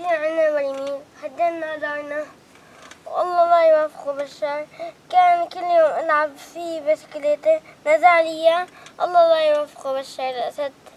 جايين عنا مريمين هدلنا دارنا والله لا يوفقه بشار. كان كل يوم ألعب فيه بسكليتة نزع لي إياه. الله لا يوفقه بشار الأسد.